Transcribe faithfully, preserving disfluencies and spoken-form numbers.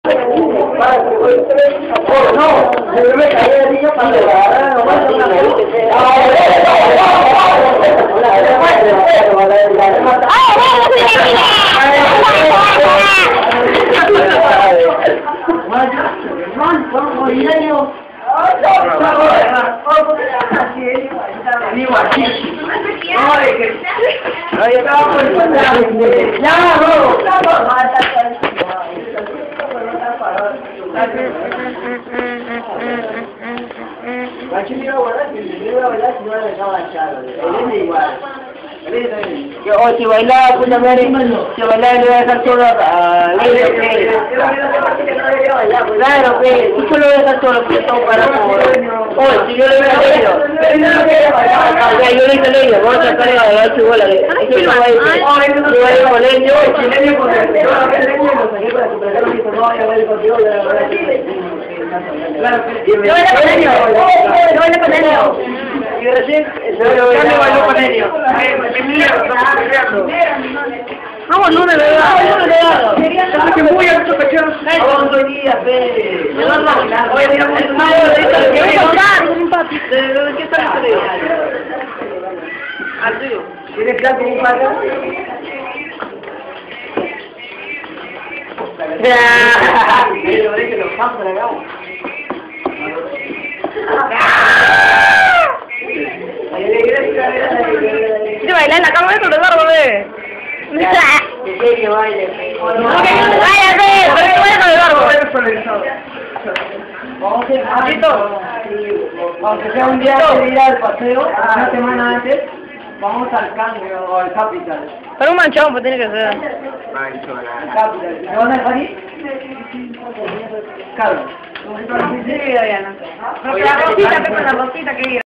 No, yo me caí de niño para llevar, no más una Yo, oh, si bailaba, puta madre, si bailaba le voy a dejar solo a Lele, que... Claro, que tú solo voy a dejar solo, porque estamos parados. Oh, si yo le voy a Lele, ya, yo le hice Lele, vamos a sacar a las ocho bolas. Es que no va a ir, yo voy a ir con él, yo, si Lele con él, yo a ver Lele, lo saqué para superar lo que hizo, no, ya voy a ir contigo, ya voy a ir contigo. Yo bailé con Elio, yo bailé con Elio. Y recién, yo me bailó con Elio. Vamos, no, de verdad, no, de verdad. Es que muy alto pechón. Vamos hoy día, fe. Hoy día, el mayo de esto, que voy a contar. ¿De qué está el teléfono? Al tuyo. ¿Tienes plan con un pato? Pero es que los pasos le hagamos. ¿Qué baila en la cama de tu Eduardo, ve? Que baile. ¡Váyate! ¿Por qué baila con Eduardo? Vamos a hacer aunque sea un día de ir al paseo, una semana antes, vamos al cambio o al Capital. Pero un manchón, pues tiene que ser. Capital. ¿Te van a dejar ir? Carlos. Sí, Diana. No, pero la rosita, pero la rosita que ir.